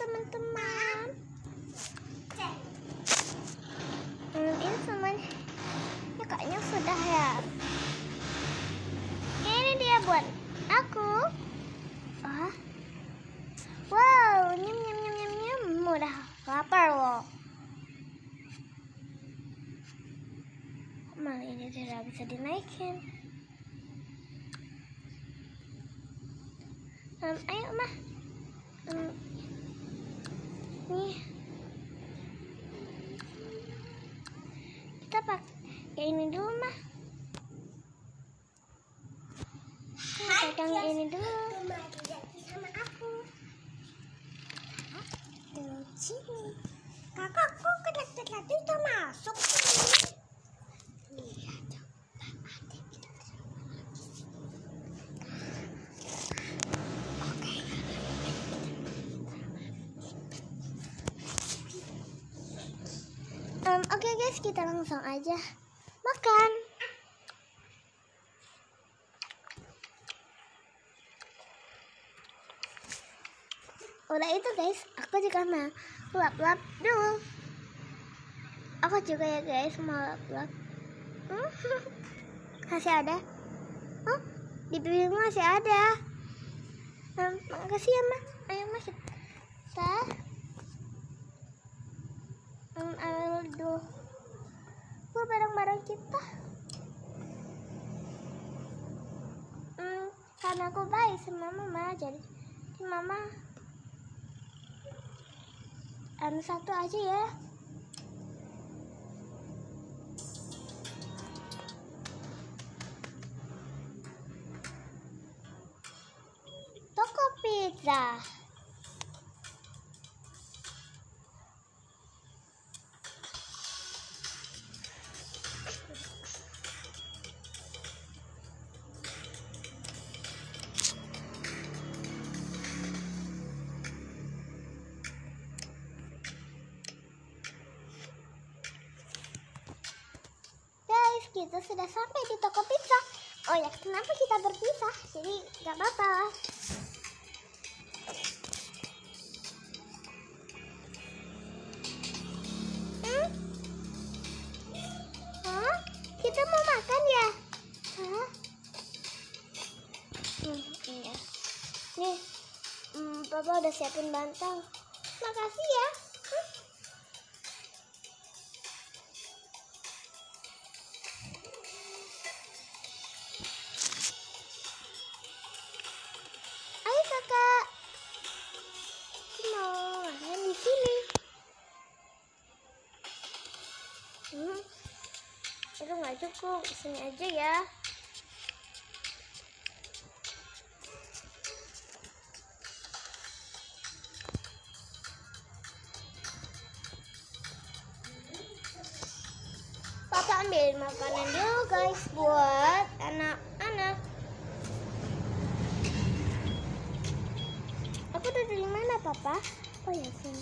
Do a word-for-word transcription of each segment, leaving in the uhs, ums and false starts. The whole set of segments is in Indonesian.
teman-teman. Hmm, ini semuanya ya, kayaknya sudah ya. Ini dia buat aku. Ah. Wow, nyam nyam nyam nyam nyam. Udah lapar loh. Malah ini tidak bisa dinaikin. Um, ayo mah. Um, nih. Kita pakai ini dulu mah. Kita pegang ini dulu. Sama aku. Sini. Kakakku kedek-kedek itu masuk sini. Iya, coba adik kita oke. Um, oke okay guys, kita langsung aja makan. Udah itu guys, aku juga mau lap-lap dulu. Aku juga ya guys mau lap-lap. Hmm, masih ada? Oh, di pipimu masih ada. Hmm, makasih ya Mas. Ayo Mas. Kita hmm, ambil dulu barang-barang kita. Hmm, karena aku baik sama mama, jadi mama anu satu aja ya. Toko pizza. Guys, kita sudah sampai di toko pizza. Oh ya, kenapa kita berpisah? Jadi gak apa-apa. Hmm? Hah? Kita mau makan ya? Hah? Hmm, iya. Nih, hmm, Papa udah siapin bantal. Makasih ya. Hmm? Ayo kakak. Mau makan di sini. Hmm. Itu nggak cukup, sini aja ya. Papa ambil makanan dulu guys buat anak-anak. Aku udah dari mana Papa? Oh ya sini.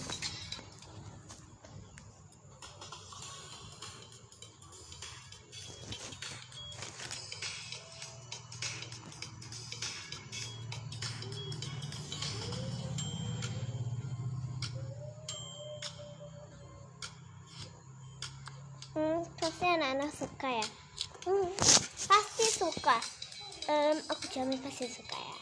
Hmm, pasti anak-anak suka ya. Hmm, pasti suka. Um, aku jamin pasti suka ya.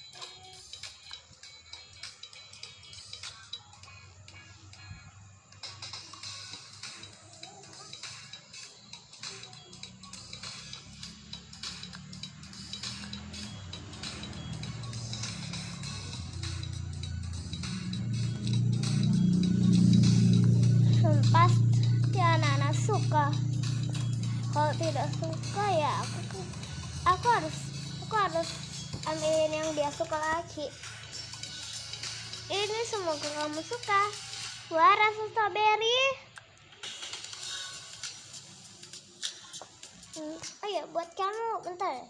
Hmm, pasti anak-anak suka. Kalau tidak suka ya aku aku harus aku harus ambilin yang dia suka lagi. Ini semoga kamu suka. Wah, rasa strawberry. Hmm, oh ya, buat kamu bentar.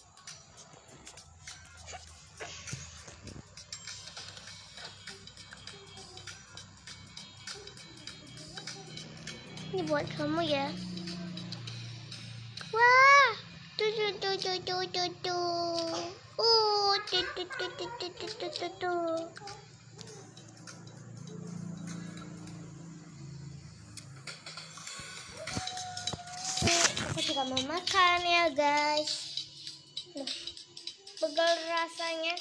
Ini buat kamu ya. Wah, tuh tuh tuh tuh tuh tuh tuh. Uh, tuh tuh tuh tuh tuh tuh tuh tuh. juga mau makan ya guys. Nah, pegel rasanya.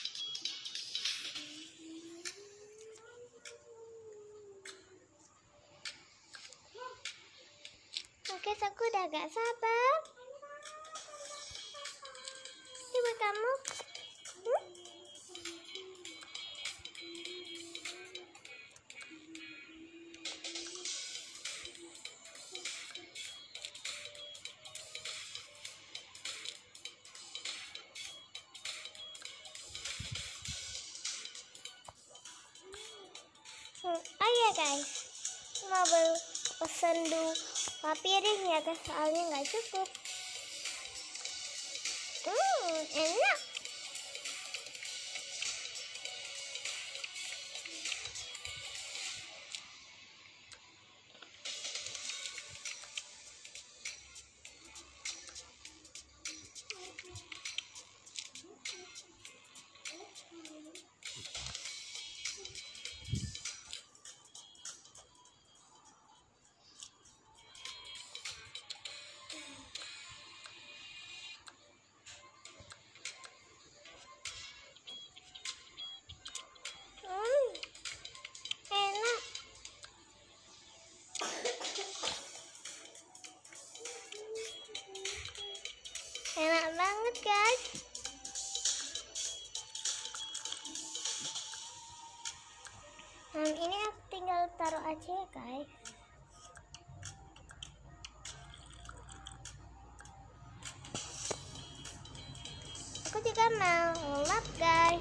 Oke, aku udah gak sabar. Ibu kamu. Hmm? Hmm, oh iya guys, mau pesen dua piring ya guys, soalnya nggak cukup. Hmm, enak. Hmm, enak. Enak banget guys. Hmm, ini aku tinggal taruh aja ya guys. Aku juga mau lap guys.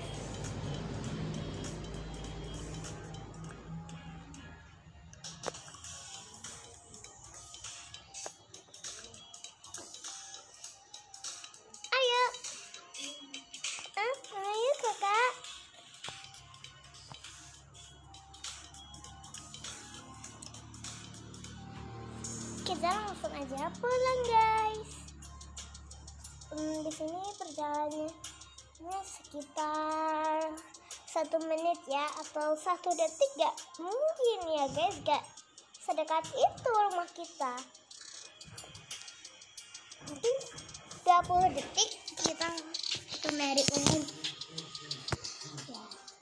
Ayo. Ah, ayo kakak. Kita langsung aja pulang guys. Hmm, di sini perjalanannya ini sekitar satu menit ya, atau satu detik gak mungkin ya guys, gak sedekat itu rumah kita. Mungkin dua puluh detik kita ke Mary Umum ya.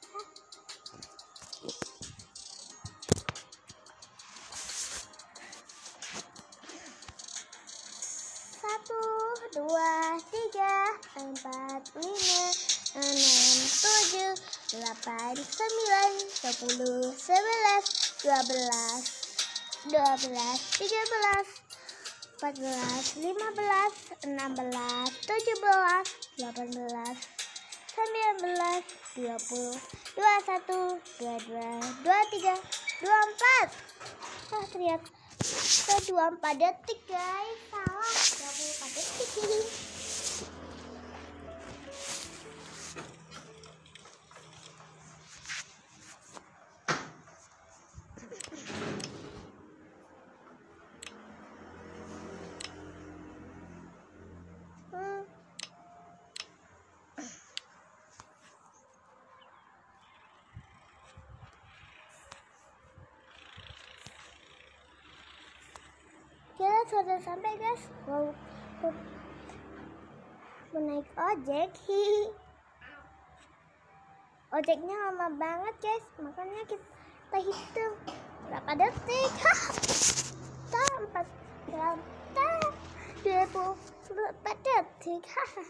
Satu, dua, tiga, empat, lima, enam, tujuh, delapan, sembilan, sepuluh, sebelas, dua belas, dua belas, tiga belas, empat belas, lima belas, enam belas, tujuh belas, delapan belas, sembilan belas, dua puluh, dua puluh satu, dua puluh dua, dua puluh tiga, dua puluh empat. Ah, ternyata dua puluh empat detik guys, salah, dua puluh empat detik ini. Hmm. Kita sudah sampai guys. Wow, wow. Mau naik ojek. Hihi. Ojeknya lama banget guys, makanya kita hitung berapa detik. Hah, empat jam, dua puluh empat detik.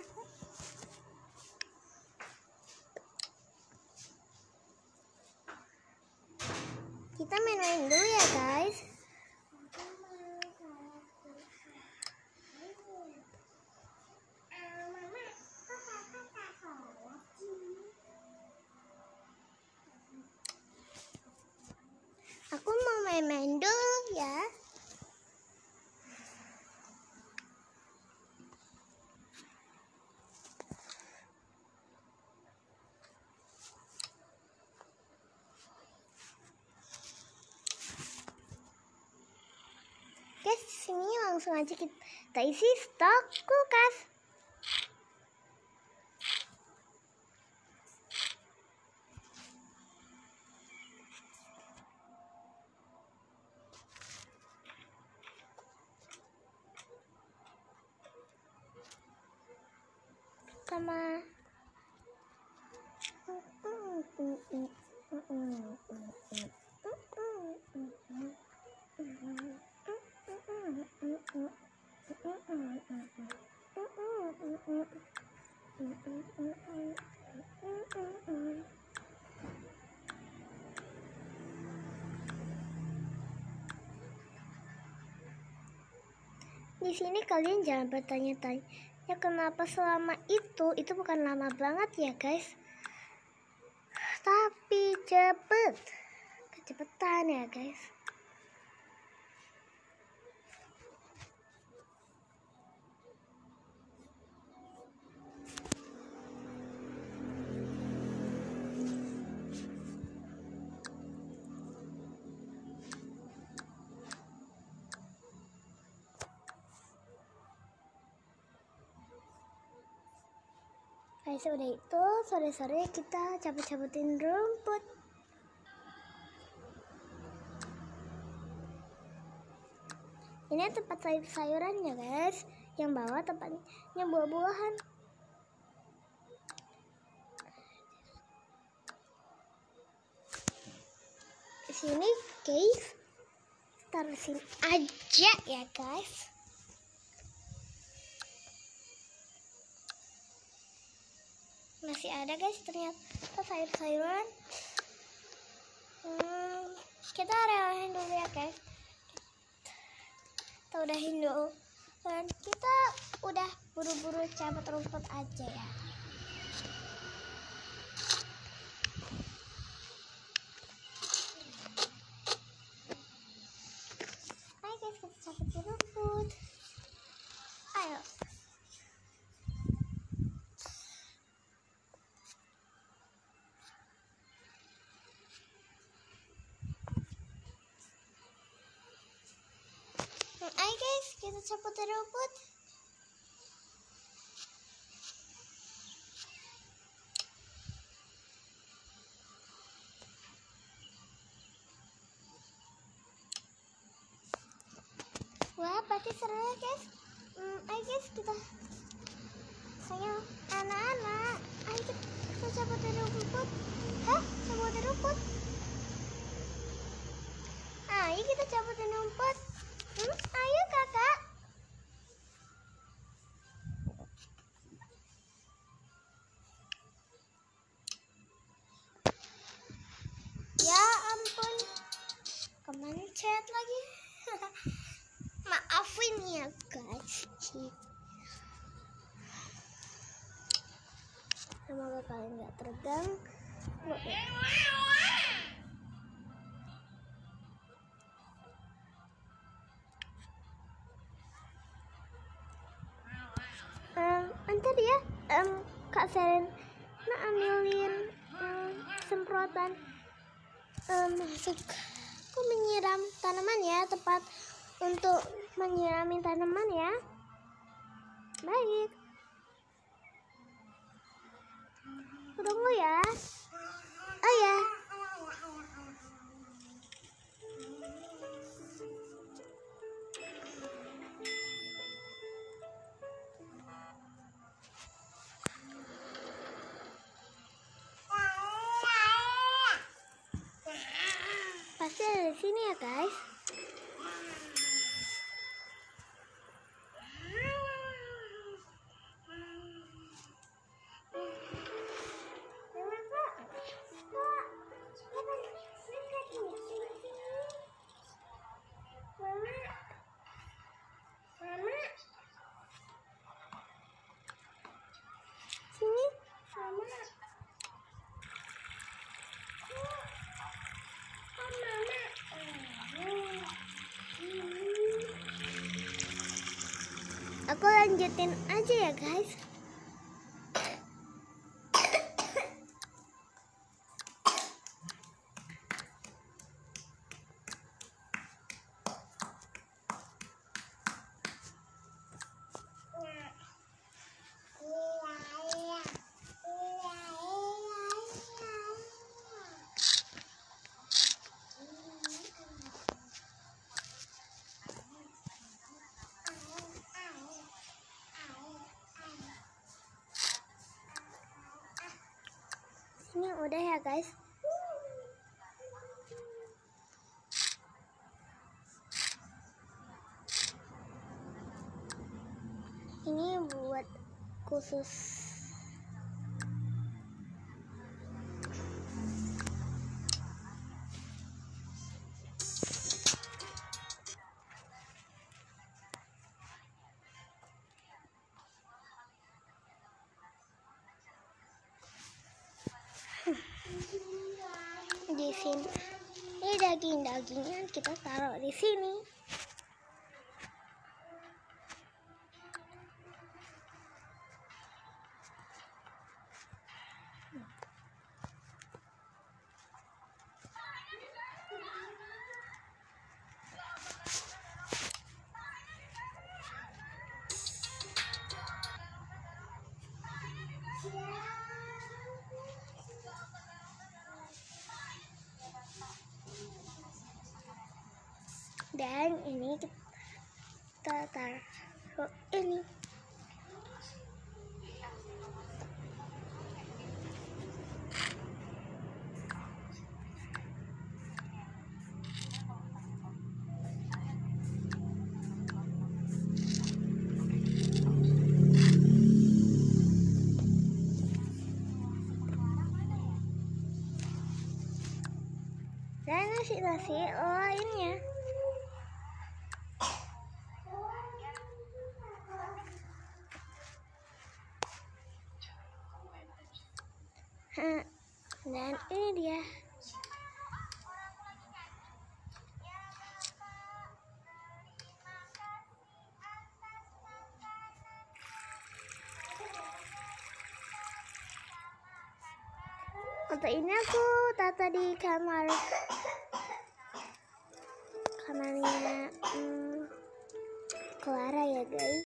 Kita main-main dulu ya guys. Aku mau main-main dulu ya. Guys, sini langsung aja kita isi stok kulkas. sama di sini kalian jangan bertanya-tanya ya kenapa selama itu itu bukan lama banget ya guys, tapi cepet kecepetan ya guys. Guys, udah itu sore-sore kita cabut-cabutin rumput. Ini tempat sayur-sayuran ya guys, yang bawah tempatnya buah-buahan. Di sini guys, taruh sini aja ya guys. Masih ada guys ternyata sayur-sayuran. Hmm, kita relahin dulu ya guys. Kita udahin dulu. Dan kita udah buru-buru cabut rumput aja ya. Ayo guys, kita cabutin rumput. Ayo. Ayo guys, kita cabutin rumput. Wah, pasti seru ya guys. Hmm, ayo guys, kita sayang anak-anak. Ayo kita, kita cabutin rumput. Hah, cabutin rumput. Ayo kita cabutin rumput. Hmm, ayo kakak. Ya ampun, kemencet lagi. Maafin ya guys. Semoga kalian gak terganggu. Um, ntar ya, um, Kak Seren nah ambilin um, semprotan um, masuk ke menyiram tanaman ya, tempat untuk menyiramin tanaman ya. Baik, tunggu ya. Oh ya, pasti ada di sini ya guys. Sini, mama. Aku lanjutin aja ya guys. udah ya guys. Ini buat khusus di sini. Ini daging-dagingnya kita taruh di sini. Dan ini kita taruh ini. Dan nasi-nasi lainnya. Dan ini dia. Untuk ini aku tata di kamar kamarnya hmm, Clara ya guys.